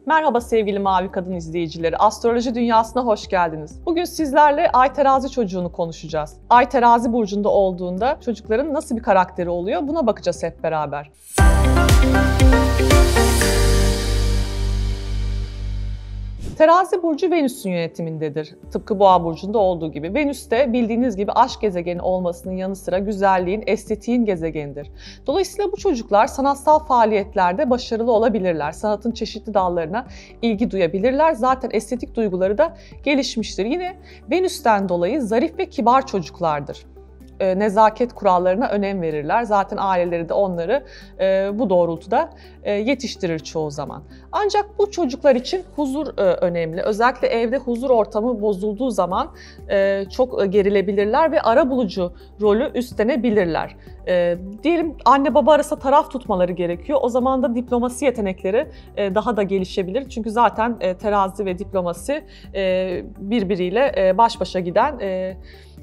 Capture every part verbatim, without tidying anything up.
Merhaba sevgili Mavi Kadın izleyicileri, astroloji dünyasına hoş geldiniz. Bugün sizlerle Ay Terazi çocuğunu konuşacağız. Ay Terazi burcunda olduğunda çocukların nasıl bir karakteri oluyor, buna bakacağız hep beraber. Terazi burcu Venüs'ün yönetimindedir. Tıpkı Boğa burcunda olduğu gibi. Venüs de bildiğiniz gibi aşk gezegeni olmasının yanı sıra güzelliğin, estetiğin gezegenidir. Dolayısıyla bu çocuklar sanatsal faaliyetlerde başarılı olabilirler. Sanatın çeşitli dallarına ilgi duyabilirler. Zaten estetik duyguları da gelişmiştir. Yine Venüs'ten dolayı zarif ve kibar çocuklardır. Nezaket kurallarına önem verirler. Zaten aileleri de onları e, bu doğrultuda e, yetiştirir çoğu zaman. Ancak bu çocuklar için huzur e, önemli. Özellikle evde huzur ortamı bozulduğu zaman e, çok gerilebilirler ve arabulucu rolü üstlenebilirler. E, diyelim anne baba arasında taraf tutmaları gerekiyor. O zaman da diplomasi yetenekleri e, daha da gelişebilir. Çünkü zaten e, terazi ve diplomasi e, birbiriyle e, baş başa giden e,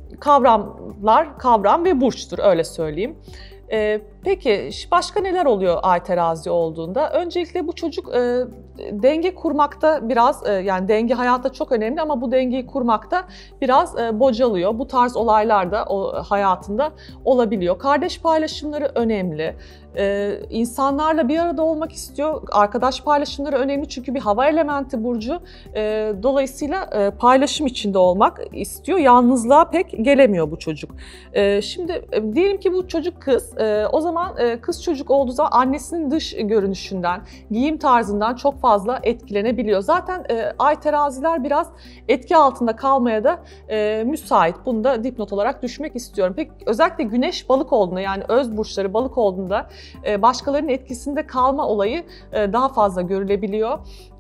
kavramlar, kavram ve burçtur, öyle söyleyeyim. Ee, peki başka neler oluyor Ay Terazi olduğunda? Öncelikle bu çocuk e, denge kurmakta biraz, e, yani denge hayatta çok önemli ama bu dengeyi kurmakta biraz e, bocalıyor. Bu tarz olaylar da o, hayatında olabiliyor. Kardeş paylaşımları önemli. Ee, insanlarla bir arada olmak istiyor. Arkadaş paylaşımları önemli çünkü bir hava elementi burcu. Ee, dolayısıyla e, paylaşım içinde olmak istiyor. Yalnızlığa pek gelemiyor bu çocuk. Ee, şimdi e, diyelim ki bu çocuk kız. E, o zaman e, kız çocuk olduğu zaman annesinin dış görünüşünden, giyim tarzından çok fazla etkilenebiliyor. Zaten e, Ay Teraziler biraz etki altında kalmaya da e, müsait. Bunu da dipnot olarak düşmek istiyorum. Peki özellikle Güneş balık olduğunda, yani öz burçları balık olduğunda başkalarının etkisinde kalma olayı daha fazla görülebiliyor.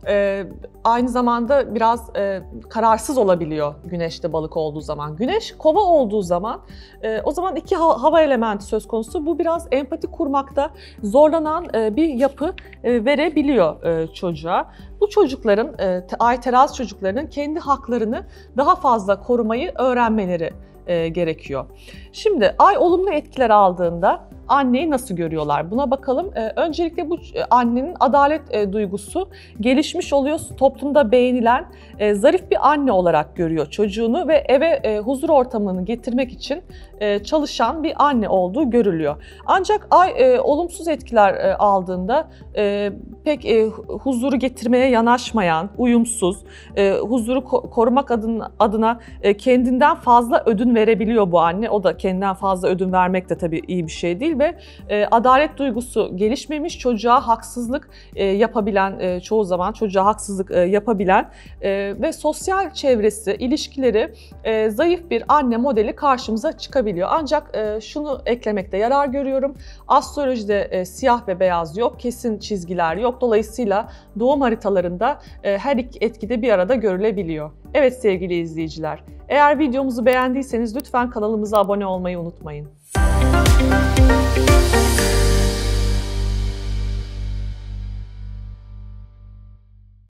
Aynı zamanda biraz kararsız olabiliyor Güneş'te balık olduğu zaman. Güneş Kova olduğu zaman o zaman iki hava elementi söz konusu. Bu biraz empati kurmakta zorlanan bir yapı verebiliyor çocuğa. Bu çocukların, Ay Terazi çocuklarının kendi haklarını daha fazla korumayı öğrenmeleri gerekiyor. Şimdi Ay olumlu etkiler aldığında anneyi nasıl görüyorlar? Buna bakalım. Ee, öncelikle bu annenin adalet e, duygusu gelişmiş oluyor. Toplumda beğenilen, e, zarif bir anne olarak görüyor çocuğunu ve eve e, huzur ortamını getirmek için e, çalışan bir anne olduğu görülüyor. Ancak Ay e, olumsuz etkiler e, aldığında e, pek e, huzuru getirmeye yanaşmayan, uyumsuz, e, huzuru ko- korumak adına, adına e, kendinden fazla ödün verebiliyor bu anne. O da kendinden fazla ödün vermek de tabii iyi bir şey değil ve e, adalet duygusu gelişmemiş, çocuğa haksızlık e, yapabilen, e, çoğu zaman çocuğa haksızlık e, yapabilen e, ve sosyal çevresi, ilişkileri e, zayıf bir anne modeli karşımıza çıkabiliyor. Ancak e, şunu eklemekte yarar görüyorum. Astrolojide e, siyah ve beyaz yok, kesin çizgiler yok. Dolayısıyla doğum haritalarında e, her iki etkide bir arada görülebiliyor. Evet sevgili izleyiciler, eğer videomuzu beğendiyseniz lütfen kanalımıza abone olmayı unutmayın.